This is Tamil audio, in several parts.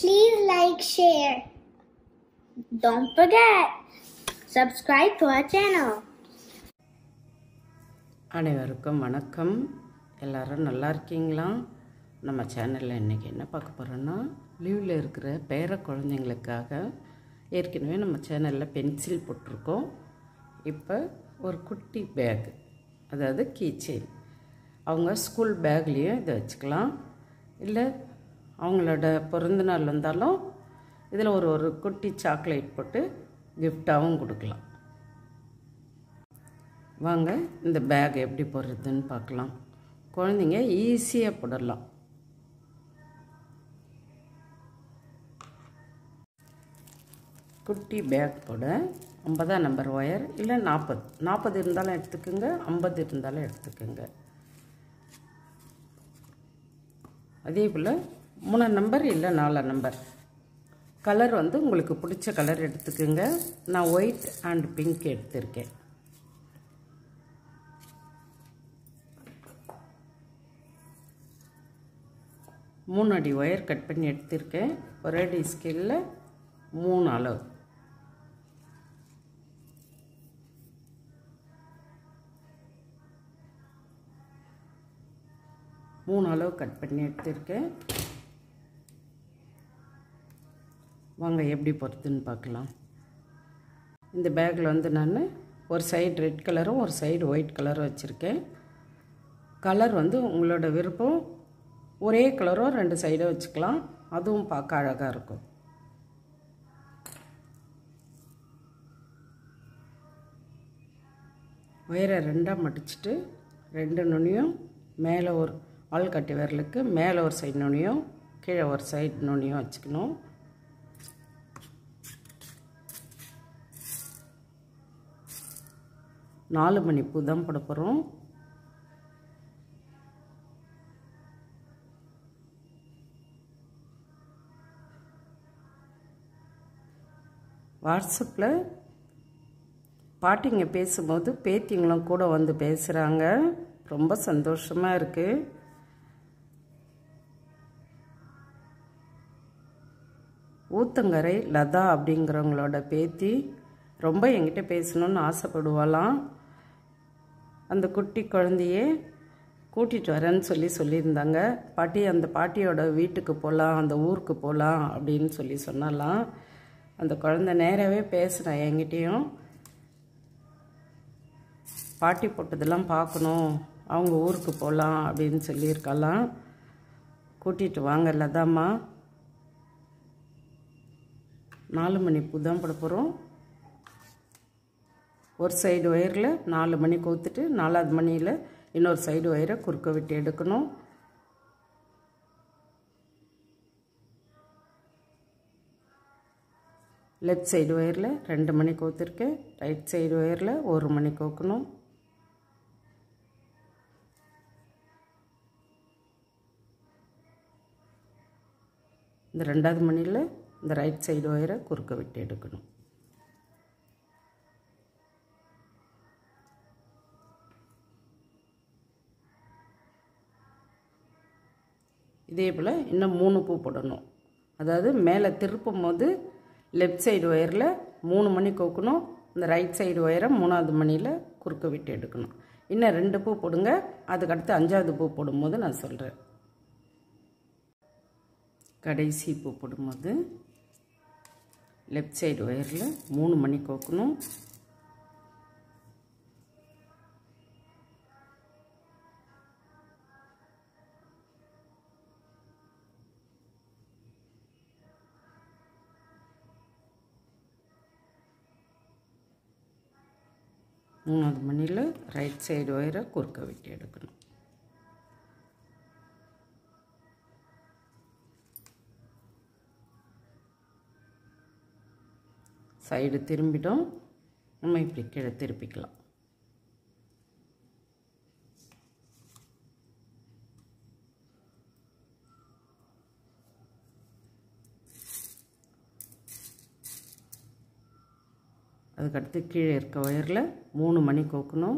Please like, share. Don't forget, subscribe to our channel. அனைவருக்கும் வணக்கம். எல்லாரும் நல்லா இருக்கீங்களா? நம்ம சேனலில் இன்றைக்கி என்ன பார்க்க போகிறோன்னா, லீவில் இருக்கிற பேர குழந்தைங்களுக்காக ஏற்கனவே நம்ம சேனலில் பென்சில் போட்டிருக்கோம். இப்போ ஒரு குட்டி பேக், அதாவது கீச்செயின். அவங்க ஸ்கூல் பேக்லேயும் இதை வச்சுக்கலாம், இல்லை அவங்களோட பிறந்த நாள் வந்தாலும் இதில் ஒரு குட்டி சாக்லேட் போட்டு கிஃப்டாகவும் கொடுக்கலாம். வாங்க இந்த பேக் எப்படி போடுறதுன்னு பார்க்கலாம். குழந்தைங்க ஈஸியாக போடலாம். குட்டி பேக் போட 50 நம்பர் ஒயர், இல்லை 40 இருந்தாலும் எடுத்துக்கோங்க, 50 இருந்தாலும் எடுத்துக்கோங்க. அதே போல் 3 நம்பர் இல்லை 4 நம்பர். கலர் உங்களுக்கு பிடிச்ச கலர் எடுத்துக்கோங்க. நான் ஒயிட் அண்ட் பிங்க் எடுத்திருக்கேன். மூணு அடி ஒயர் கட் பண்ணி எடுத்திருக்கேன். ஒரு அடி ஸ்கேலில் 3 அளவு. மூணு அளவு கட் பண்ணி எடுத்திருக்கேன். வாங்க எப்படி போகிறதுன்னு பார்க்கலாம். இந்த பேக்கில் நான் ஒரு சைடு ரெட் கலரும் ஒரு சைடு ஒயிட் கலரும் வச்சுருக்கேன். கலர் உங்களோட விருப்பம். ஒரே கலரும் 2 சைடும் வச்சுக்கலாம், அதுவும் பார்க்க அழகாக இருக்கும். ஒயரை 2ஆக மடிச்சுட்டு 2 நுனியும் மேலே ஒரு ஆள்காட்டி விரலுக்கு மேலே ஒரு சைடு நுனியும் கீழே ஒரு சைடு நுனியும் வச்சுக்கணும். நாலு மணி பூ தான் போட போகிறோம். வாட்ஸ்அப்பில் பாட்டிங்க பேசும்போது பேத்திங்களும் கூட பேசுகிறாங்க. ரொம்ப சந்தோஷமாக இருக்குது. ஊத்தங்கரை லதா அப்படிங்கிறவங்களோட பேத்தி ரொம்ப என்கிட்ட பேசணுன்னு ஆசைப்படுவாளாம். அந்த குட்டி குழந்தையே கூட்டிகிட்டு வரேன்னு சொல்லியிருந்தாங்க. பாட்டி, அந்த பாட்டியோட வீட்டுக்கு போகலாம், அந்த ஊருக்கு போகலாம் அப்படின்னு சொன்னாலாம். அந்த குழந்தை நேராகவே பேசுகிறேன் என்கிட்டையும். பாட்டி போட்டதெல்லாம் பார்க்கணும், அவங்க ஊருக்கு போகலாம் அப்படின்னு சொல்லியிருக்கலாம். கூட்டிகிட்டு வாங்க லதாம்மா. 4 மணி பூ தான் போட போகிறோம். ஒரு சைடு ஒயரில் 4 மணி கோத்துட்டு 4வது மணியில் இன்னொரு சைடு ஒயரை குறுக்க விட்டு எடுக்கணும். லெஃப்ட் சைடு ஒயரில் 2 மணி கோத்துருக்கேன். ரைட் சைடு ஒயரில் 1 மணி கோக்கணும். இந்த 2வது மணியில் இந்த ரைட் சைடு ஒயரை குறுக்க விட்டு எடுக்கணும். இதே போல் இன்னும் 3 பூ போடணும். அதாவது மேலே திருப்பும் போது லெஃப்ட் சைடு ஒயரில் 3 மணி கோக்கணும். இந்த ரைட் சைடு ஒயரை 3வது மணியில் குறுக்க விட்டு எடுக்கணும். இன்னும் 2 பூ போடுங்க. அதுக்கடுத்து 5வது பூ போடும்போது நான் சொல்கிறேன். கடைசி பூ போடும்போது லெஃப்ட் சைடு ஒயரில் 3 மணி கோக்கணும். மூணாவது மணியில் ரைட் சைடு ஒயரை குறுக்க விட்டு எடுக்கணும். சைடு திரும்பிடும். நம்ம இப்படி கீழே திருப்பிக்கலாம். அதுக்கடுத்து கீழே இருக்க ஒயரில் 3 மணி கோக்கணும்.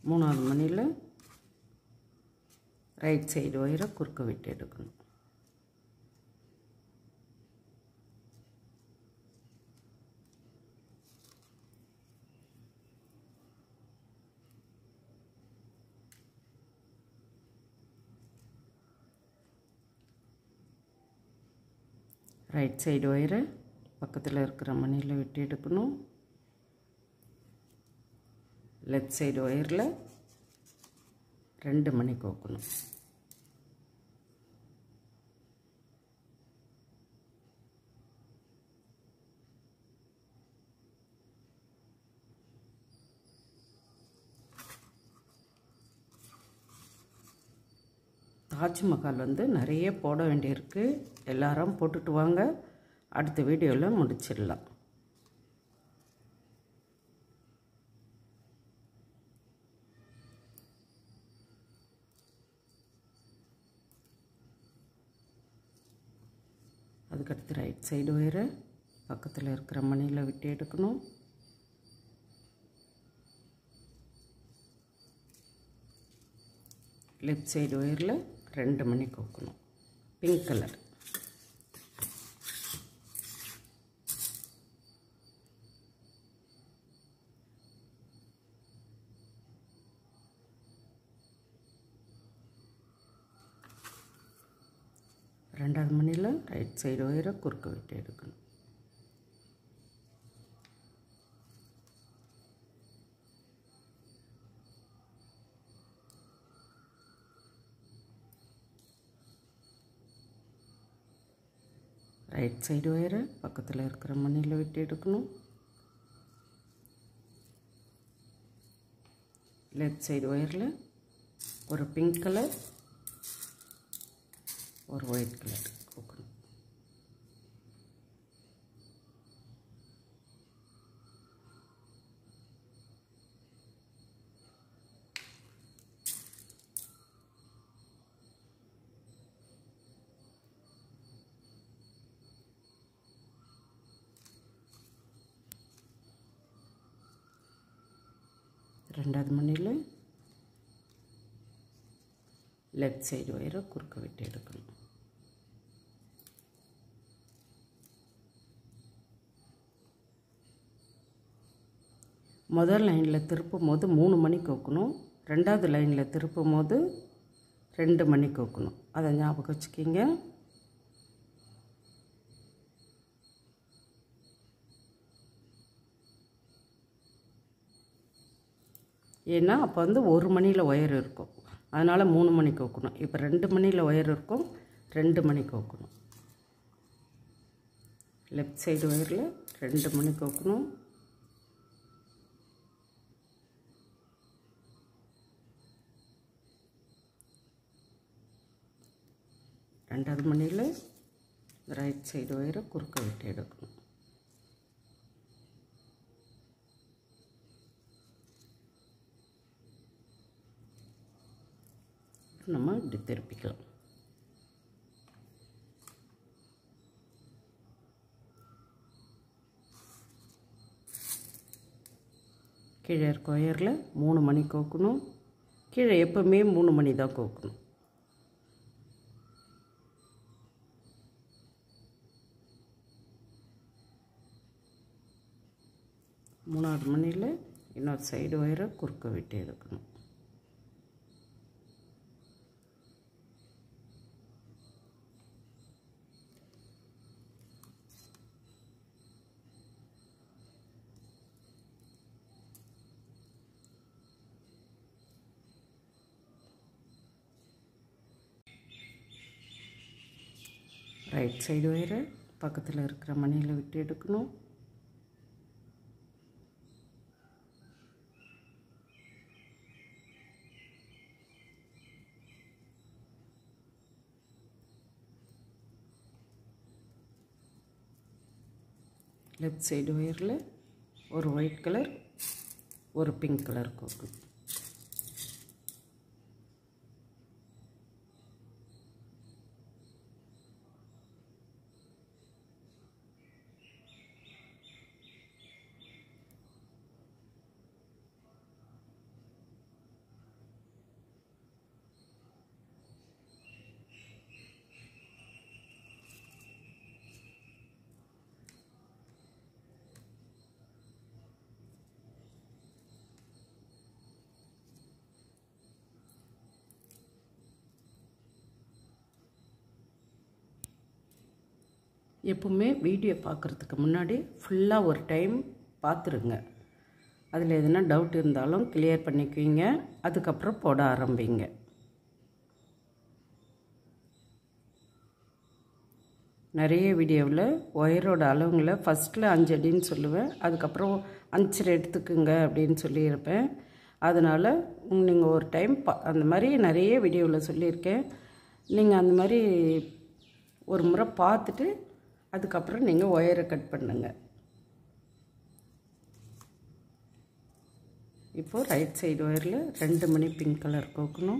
மூணாவது மணியில் ரைட் சைடு ஒயரை குறுக்க விட்டு எடுக்கணும். ரைட் சைடு ஒயரை பக்கத்தில் இருக்கிற மணியில் விட்டு எடுக்கணும். லெஃப்ட் சைடு ஒயரில் 2 மணி கோக்கணும். தாஜ்மஹால் நிறைய போட வேண்டியிருக்கு. எல்லாரும் போட்டுட்டு வாங்க. அடுத்த வீடியோவில் முடிச்சிடலாம். அதுக்கடுத்து ரைட் சைடு ஒயரை பக்கத்தில் இருக்கிற மணியில் விட்டு எடுக்கணும். லெஃப்ட் சைடு ஒயரில் 2 மணி கோக்கணும். Pink colour. ரெண்டாவது மணியில் ரைட் சைடு ஒயரை குறுக்க விட்டு எடுக்கணும். ரைட் சைடு ஒயரை பக்கத்தில் இருக்கிற மணியில் விட்டு எடுக்கணும். லெஃப்ட் சைடு ஒயரில் ஒரு பிங்க் கலர், ஒரு ஒயிட் கலர் கோக்கணும். ரெண்டாவது மணியில் லெஃப்ட் சைடு ஒயரை குறுக்க விட்டு எடுக்கணும். முதல் லைனில் திருப்பும் போது 3 மணி கோக்கணும். ரெண்டாவது லைனில் திருப்பும் போது 2 மணி கோக்கணும். அதை ஞாபகம் வச்சுக்கிங்க. ஏன்னா அப்போ 1 மணியில் ஒயர் இருக்கும். அதனால் 3 மணி கோக்கணும். இப்போ 2 மணியில் ஒயர் இருக்கும், 2 மணி கோக்கணும். லெஃப்ட் சைடு ஒயரில் 2 மணி கோக்கணும். ரெண்டாவது மணியில் ரைட் சைடு ஒயரை குறுக்க விட்டு எடுக்கணும். நம்ம இப்படி திருப்பிக்கலாம். கீழே இருக்க ஒயரில் 3 மணி கோக்கணும். கீழே எப்போவுமே 3 மணி தான் கோக்கணும். மூணாவது மணியில் இன்னொரு சைடு ஒயரை குறுக்க விட்டு எடுக்கணும். ரைட் சைடு ஒயரை பக்கத்தில் இருக்கிற மணியில் விட்டு எடுக்கணும். லெஃப்ட் சைடு ஒயரில் ஒரு ஒயிட் கலர், ஒரு பிங்க் கலர் கோக்கணும். எப்பவுமே வீடியோ பார்க்குறதுக்கு முன்னாடி ஃபுல்லாக ஒரு டைம் பார்த்துருங்க. அதில் எதுனா டவுட் இருந்தாலும் கிளியர் பண்ணிக்குவீங்க. அதுக்கப்புறம் போட ஆரம்பிங்க. நிறைய வீடியோவில் ஒயரோட அளவுங்களை ஃபஸ்ட்டில் 5 அடின்னு சொல்லுவேன், அதுக்கப்புறம் 5 எடுத்துக்குங்க அப்படின்னு சொல்லியிருப்பேன். அதனால் நீங்கள் ஒரு டைம் அந்த மாதிரி நிறைய வீடியோவில் சொல்லியிருக்கேன். நீங்கள் அந்த மாதிரி ஒரு முறை பார்த்துட்டு அதுக்கப்புறம் நீங்கள் ஒயரை கட் பண்ணுங்கள். இப்போது ரைட் சைடு ஒயரில் 2 மணி பிங்க் கலர் கோக்கணும்.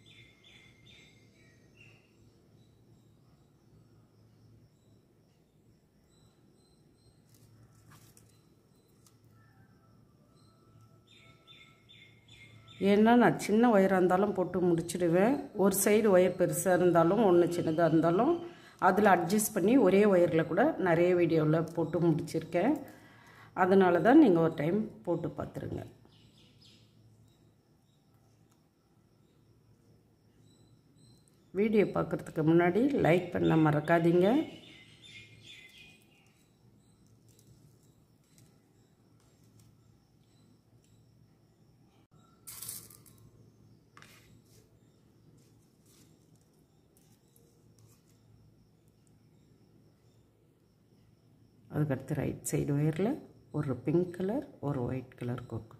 ஏன்னா நான் சின்ன ஒயராக இருந்தாலும் போட்டு முடிச்சிடுவேன். ஒரு சைடு ஒயர் பெருசாக இருந்தாலும் ஒன்று சின்னதாக இருந்தாலும் அதில் அட்ஜஸ்ட் பண்ணி ஒரே ஒயரில் கூட நிறைய வீடியோவில் போட்டு முடிச்சிருக்கேன். அதனால தான் நீங்கள் ஒரு டைம் போட்டு பார்த்துருங்க. வீடியோ பார்க்குறதுக்கு முன்னாடி லைக் பண்ண மறக்காதீங்க. அதுக்கடுத்து ரைட் சைடு ஒயரில் ஒரு பிங்க் கலர் ஒரு ஒயிட் கலர் கோக்கணும்.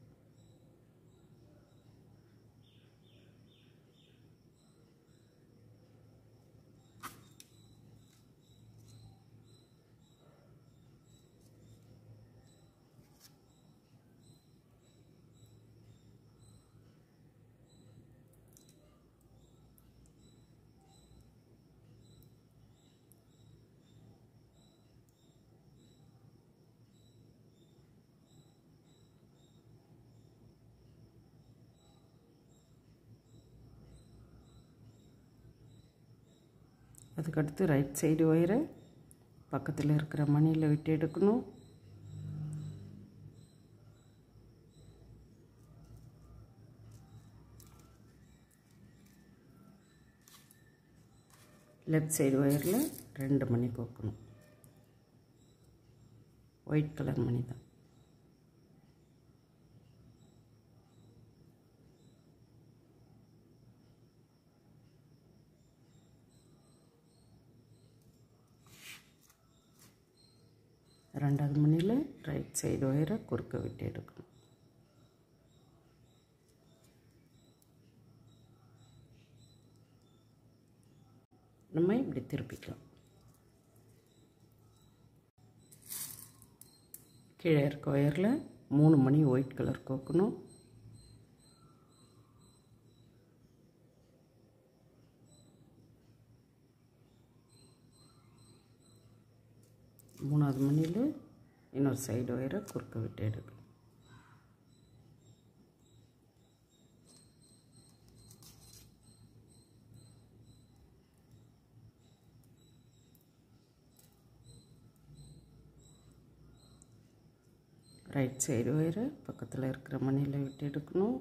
அதுக்கடுத்து ரைட் சைடு ஒயரை பக்கத்தில் இருக்கிற மணியில் விட்டு எடுக்கணும். லெஃப்ட் சைடு ஒயரில் 2 மணி கோக்கணும். ஒயிட் கலர் மணி தான். ரெண்டாவது மணியில் ரைட் சைடு ஒயரை குறுக்க விட்டு எடுக்கணும். நம்ம இப்படி திருப்பிக்கலாம். கீழே இருக்க ஒயரில் 3 மணி ஒயிட் கலர் கோக்கணும். மூணாவது மணியில் இன்னொரு சைடு ஒயரை குறுக்க விட்டு எடுக்கணும். ரைட் சைடு ஒயரை பக்கத்தில் இருக்கிற மணியில் விட்டு எடுக்கணும்.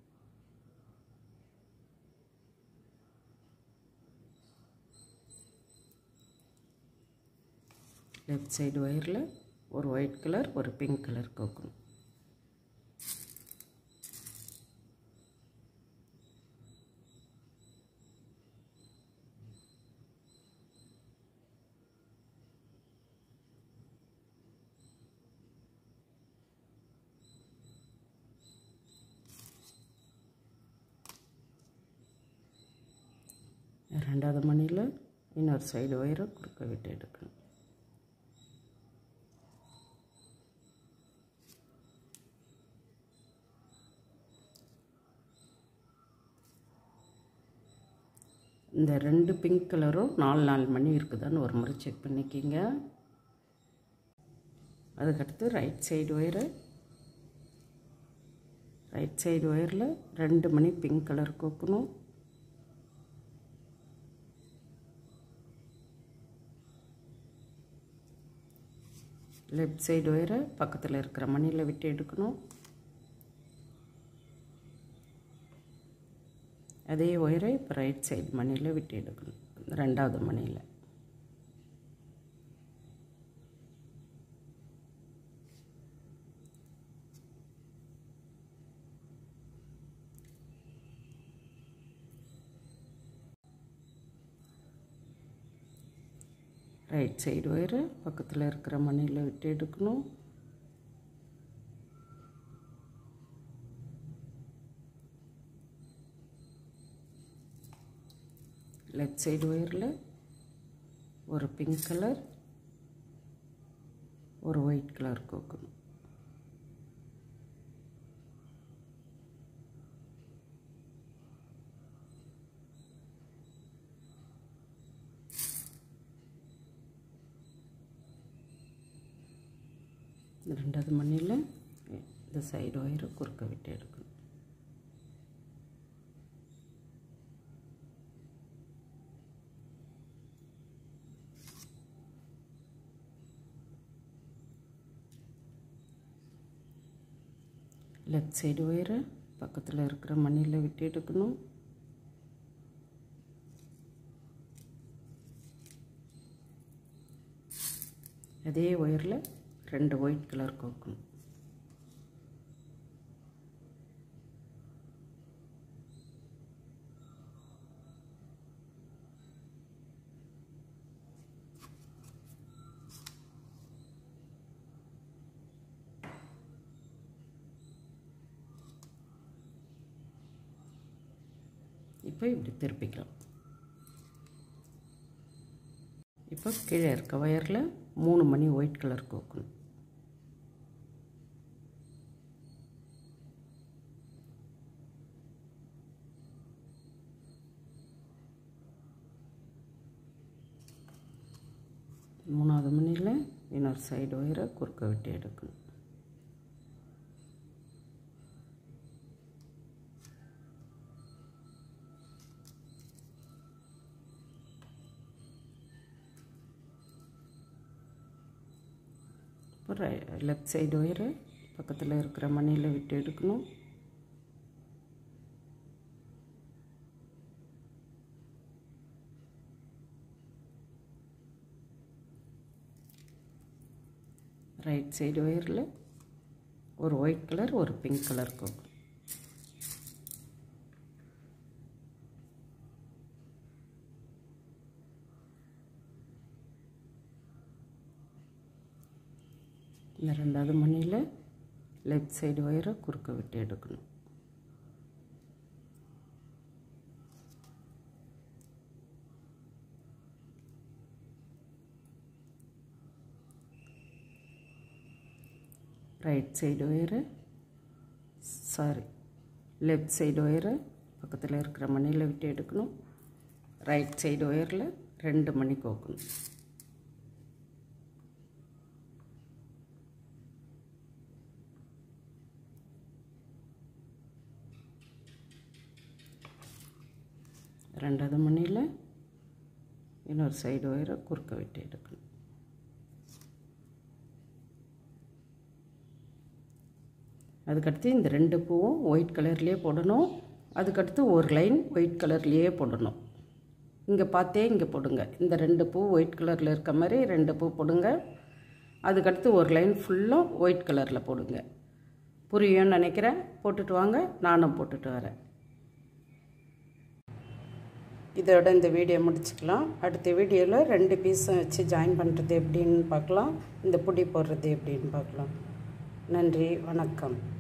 லெஃப்ட் சைடு ஒயரில் ஒரு ஒயிட் கலர் ஒரு பிங்க் கலர் கோக்கணும். ரெண்டாவது மணியில் இன்னொரு சைடு ஒயரை குறுக்க விட்டு எடுக்கணும். இந்த 2 பிங்க் கலரும் 4 மணி இருக்குதான்னு ஒரு முறை செக் பண்ணிக்கிங்க. அதுக்கடுத்து ரைட் சைடு ஒயரில் 2 மணி பிங்க் கலர் கோக்கணும். லெஃப்ட் சைடு ஒயரை பக்கத்தில் இருக்கிற மணியில் விட்டு எடுக்கணும். அதே ஒயரை இப்போ ரைட் சைடு மணியில் விட்டு எடுக்கணும். ரெண்டாவது மணியில் ரைட் சைடு ஒயரை பக்கத்தில் இருக்கிற மணியில் விட்டு எடுக்கணும். லெஃப்ட் சைடு ஒயரில் ஒரு பிங்க் கலர், ஒரு ஒயிட் கலர் கோக்கணும். ரெண்டாவது மணியில் இந்த சைடு ஒயரை குறுக்க விட்டு எடுக்கணும். லெஃப்ட் சைடு ஒயரை பக்கத்தில் இருக்கிற மணியில் விட்டு எடுக்கணும். அதே ஒயரில் 2 ஒயிட் கலர் கோக்கணும். இப்போ இப்படி திருப்பிக்கலாம். இப்போ கீழே இருக்க ஒயரில் 3 மணி ஒயிட் கலர் கோக்கணும். மூணாவது மணியில் இன்னொரு சைடு ஒயரை குறுக்க விட்டு எடுக்கணும். இப்போ லெஃப்ட் சைடு ஒயரை பக்கத்தில் இருக்கிற மணியில் விட்டு எடுக்கணும். ரைட் சைடு ஒயரில் ஒரு ஒயிட் கலர், ஒரு பிங்க் கலர் கோக்கணும். இந்த ரெண்டாவது மணியில் லெஃப்ட் சைடு ஒயரை குறுக்க விட்டு எடுக்கணும். ரைட் சைடு ஒயரை லெஃப்ட் சைடு ஒயரை பக்கத்தில் இருக்கிற மணியில் விட்டு எடுக்கணும். ரைட் சைடு ஒயரில் 2 மணி கோக்கணும். ரெண்டாவது மணியில் இன்னொரு சைடு ஒயரை குறுக்க விட்டு எடுக்கணும். அதுக்கடுத்து இந்த 2 பூவும் ஒயிட் கலர்லேயே போடணும். அதுக்கடுத்து ஒரு லைன் ஒயிட் கலர்லேயே போடணும். இங்கே பார்த்தே இங்கே போடுங்க. இந்த 2 பூ ஒயிட் கலரில் இருக்க மாதிரி 2 பூ போடுங்க. அதுக்கடுத்து ஒரு லைன் ஃபுல்லாக ஒயிட் கலரில் போடுங்க. புரியும்னு நினைக்கிறேன். போட்டுட்டு வாங்க, நானும் போட்டுட்டு வரேன். இதோட இந்த வீடியோ முடிச்சுக்கலாம். அடுத்த வீடியோவில் 2 பீஸும் வச்சு ஜாயின் பண்ணுறது எப்படின்னு பார்க்கலாம். இந்த புடி போடுறது எப்படின்னு பார்க்கலாம். நன்றி, வணக்கம்.